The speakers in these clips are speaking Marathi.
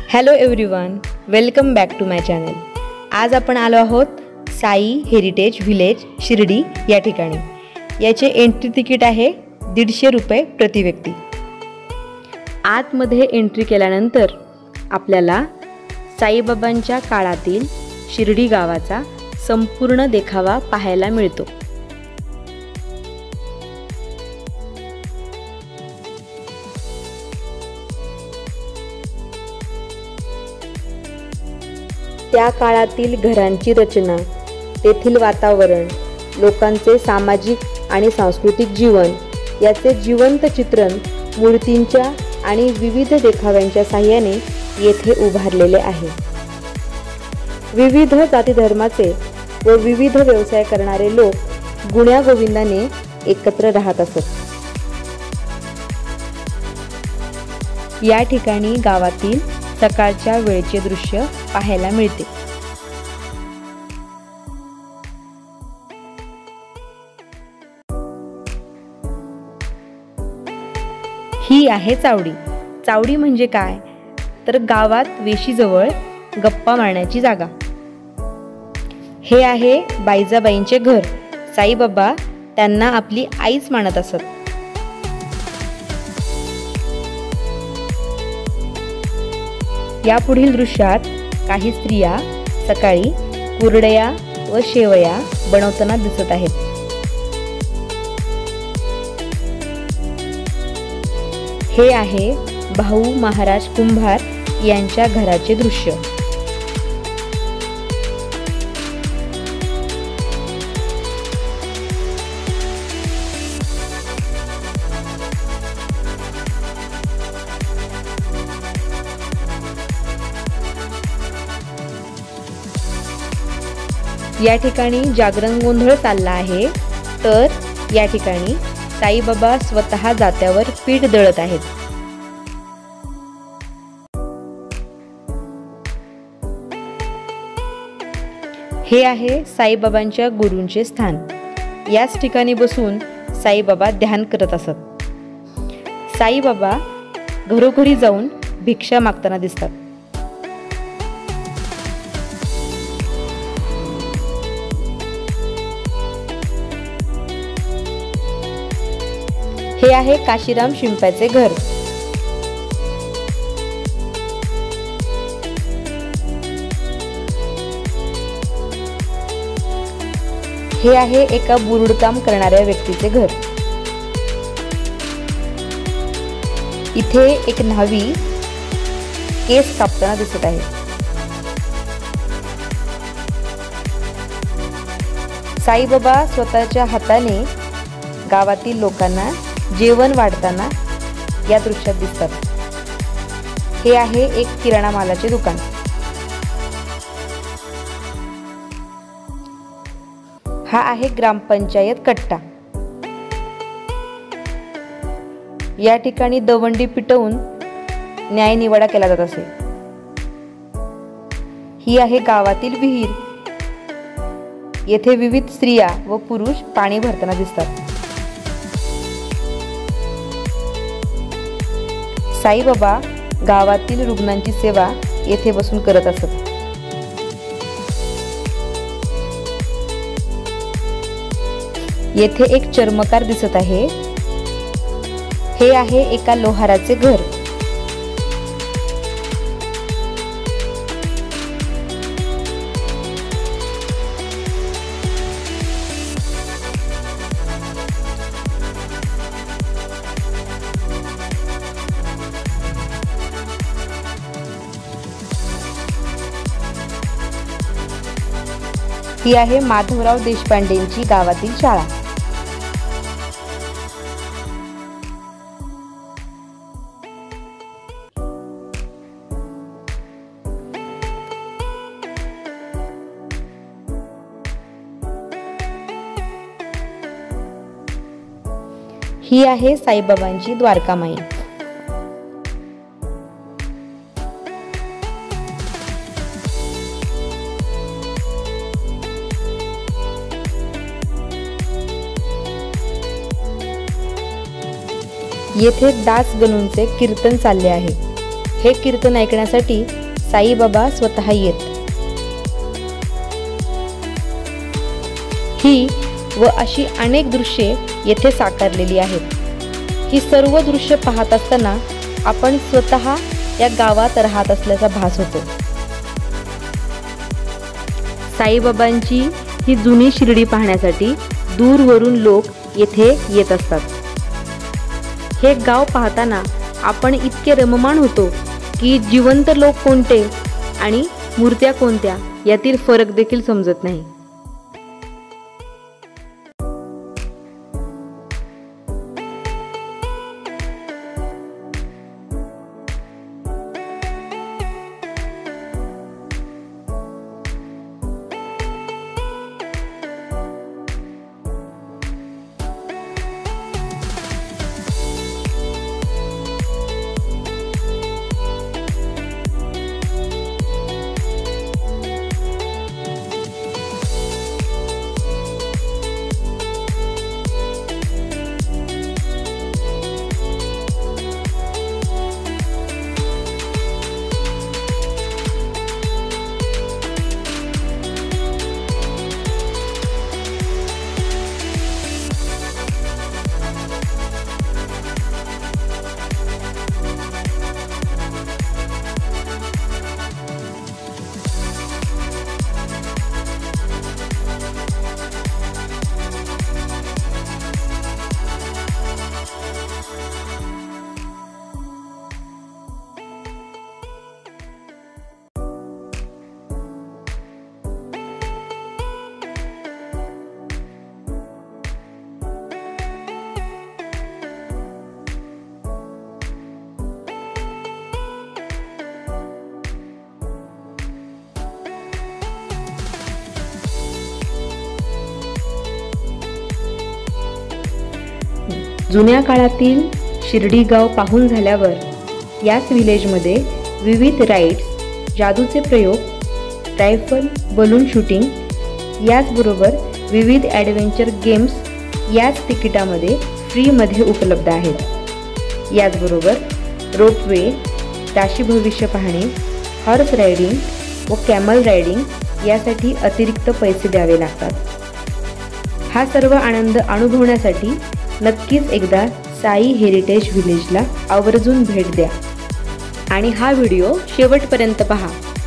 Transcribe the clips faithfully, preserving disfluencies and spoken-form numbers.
Hello everyone, welcome back to my channel. आज आपण आलो आहोत साई हेरिटेज विलेज शिर्डी या ठिकाणी। याचे एंट्री तिकीट आहे दीडशे रुपये प्रति व्यक्ती। आतमध्ये एंट्री केल्यानंतर आपल्याला साईबाबांच्या काळातील शिर्डी गावाचा संपूर्ण देखावा पाहायला मिळतो। त्या काळातील घरांची रचना, तेथील वातावरण, लोकांचे सामाजिक आणि सांस्कृतिक जीवन याचे जिवंत चित्रण मूर्तींच्या आणि विविध देखाव्यांच्या साहाय्याने येथे उभारलेले आहे। विविध जाती धर्माचे व विविध व्यवसाय करणारे लोक गुण्यागोविंदाने एकत्र राहत असत। या ठिकाणी गावातील सकाळच्या वेळेचे दृश्य पाहायला मिळते। ही आहे चावडी। चावडी म्हणजे काय तर गावात वेशीजवळ गप्पा मारण्याची जागा। हे आहे बाईजाबाईंचे घर। साईबाबा त्यांना आपली आईच मानत असत। या पुढील दृश्यात काही स्त्रिया सकाळी कुरडया व शेवया बनवताना दिसत आहेत। हे आहे भाऊ महाराज कुंभार यांच्या घराचे दृश्य। या ठिकाणी जागरण गोंधळ चालला आहे, तर या ठिकाणी साईबाबा स्वतः जात्यावर पीठ दळत आहेत। हे आहे साईबाबांच्या गुरूंचे स्थान। याच ठिकाणी बसून साईबाबा ध्यान करत असत। साईबाबा घरोघरी जाऊन भिक्षा मागताना दिसतात। हे आहे काशीराम शिंप्याचे घर। हे आहे एका बुरुडकाम करणाऱ्या व्यक्तीचे घर। इथे एक न्हावी केस कापताना दिसत आहे। साईबाबा स्वतःच्या हाताने गावातील लोकांना जेवण वाढताना या दृश्यात दिसतात। हे आहे एक किराणा मालाचे दुकान। हा आहे ग्रामपंचायत कट्टा। या ठिकाणी दवंडी पिटवून न्याय निवाडा केला जात असे। ही आहे गावातील विहीर। येथे विविध स्त्रिया व पुरुष पाणी भरताना दिसतात। साईबाबा गावातील रुग्णांची सेवा येथे बसून करत असत। येथे एक चर्मकार दिसत आहे। हे आहे एका लोहाराचे घर। ही आहे माधवराव देशपांडेंची गावातील शाळा। ही आहे साईबाबांची द्वारकामाई। येथे दास गणूंचे कीर्तन चालले आहे। हे कीर्तन ऐकण्यासाठी साईबाबा स्वतः येत. ही व अशी अनेक दृश्ये येथे साकारलेली आहेत. ही सर्व दृश्य पाहत असताना आपण स्वतः या गावात राहत असल्याचा भास होतो. साईबाबांची ही जुनी शिर्डी पाहण्यासाठी दूरवरून लोक येथे येत असतात. हे गाव पाहताना आपण इतके रममाण होतो की जिवंत लोक कोणते आणि मूर्त्या कोणत्या यातील फरक देखील समजत नाही. जुन्या काळातील शिर्डी गाव पाहून झाल्यावर याच विलेजमध्ये विविध राईड्स, जादूचे प्रयोग, रायफल बलून शूटिंग याचबरोबर विविध ॲडव्हेंचर गेम्स याच तिकिटामध्ये फ्रीमध्ये उपलब्ध आहेत. याचबरोबर रोपवे, राशी भविष्य पाहणे, हॉर्स रायडिंग व कॅमल रायडिंग यासाठी अतिरिक्त पैसे द्यावे लागतात. हा सर्व आनंद अनुभवण्यासाठी नक्कीच एकदा साई हेरिटेज विलेजला आवर्जून भेट द्या आणि हा व्हिडिओ शेवटपर्यंत पहा.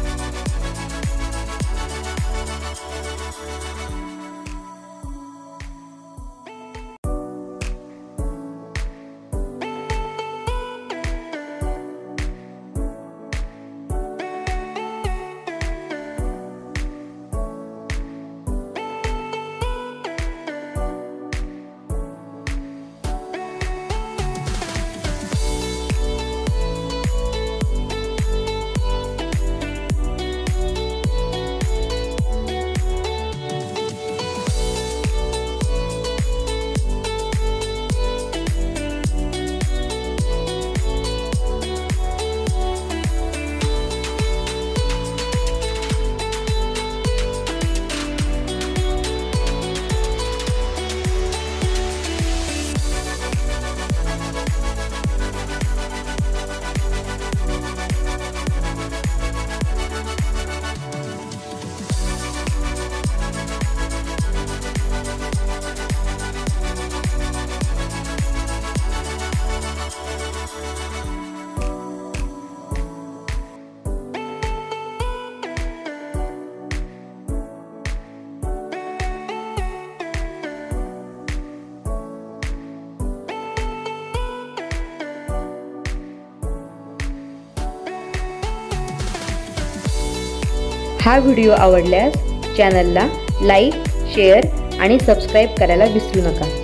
हा व्हिडिओ आवडल्यास चॅनलला लाईक, शेअर आणि सबस्क्राईब करायला विसरू नका.